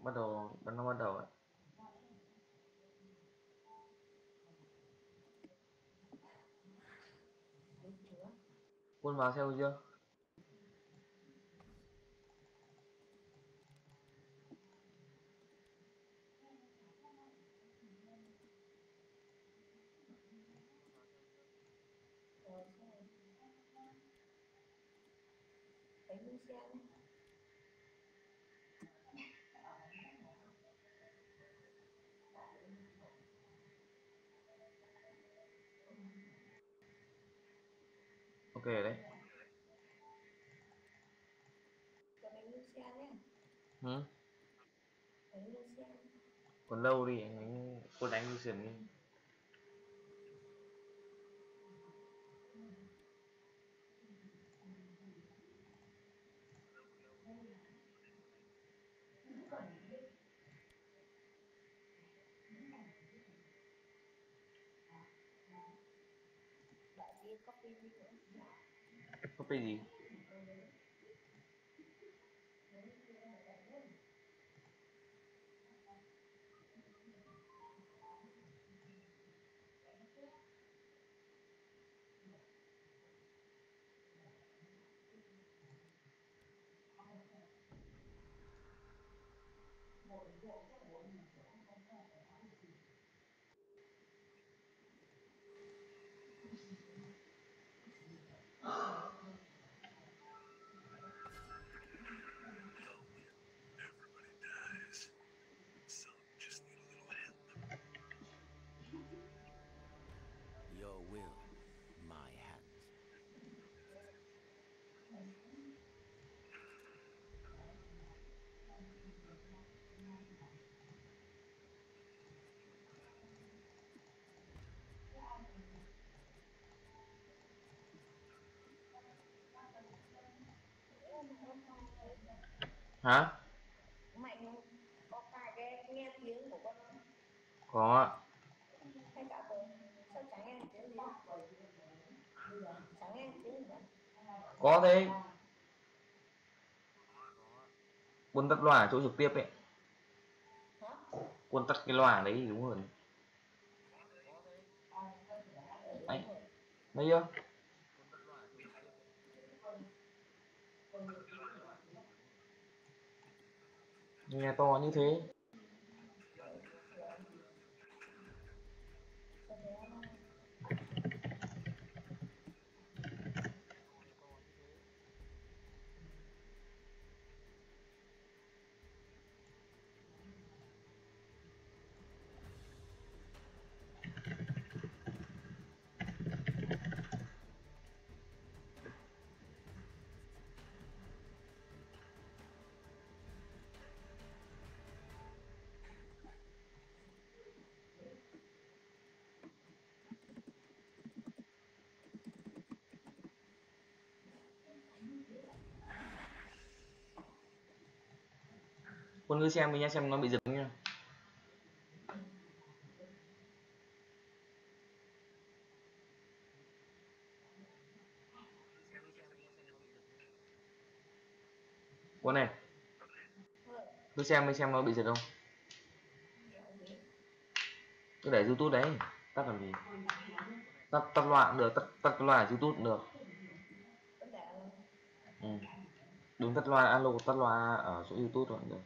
Nó bắt đầu ạ. Quân vào xe chưa? Ok đấy. Ừ? Còn lâu đi anh cô đánh Lucian đi. Copy gì? Your will, my hands. Hả? Mạnh có phải cái nghe tiếng của con không? Có ạ. Hay cả tôi sao chẳng nghe tiếng gì? Chẳng nghe tiếng gì cả. Có thế. Quân tắt loa ở chỗ trực tiếp ấy. Hả? Quân tắt cái loa đấy thì đúng rồi. Anh thấy chưa? Nghe to như thế. Quân cứ xem đi nhá, xem nó bị dừng nhá. Quân này, cứ xem đi xem nó bị giật không. Cứ để YouTube đấy, tắt làm gì? Tắt loa cũng được, tắt loa ở YouTube cũng được. Ừ. Đừng tắt loa alo, tắt loa ở chỗ YouTube thôi cũng được.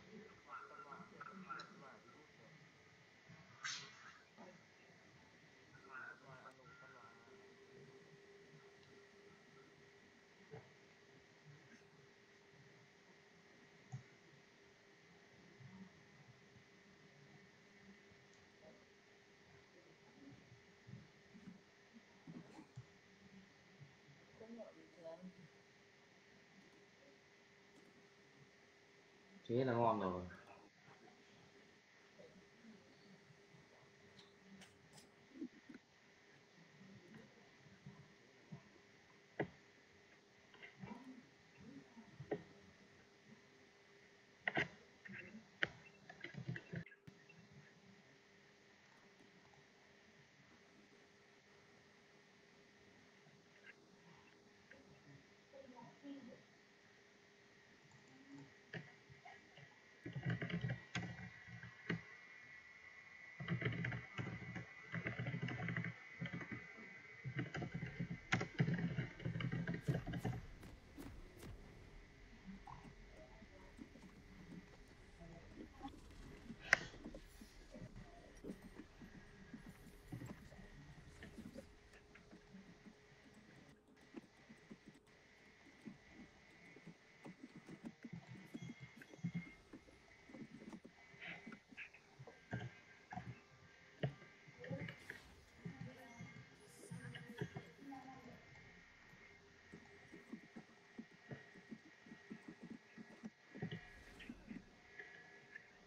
Thế là ngon rồi.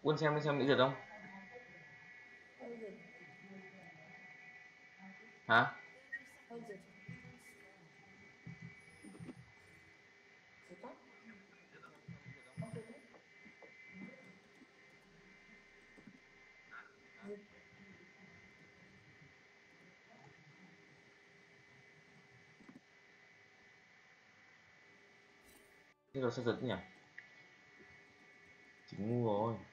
Quân xem bị giật không? Hơi giật. Hả? Hơi giật. Giật tóc. Không giật đấy. Giật. Thế rồi sao giật nhỉ? Chỉ ngu rồi.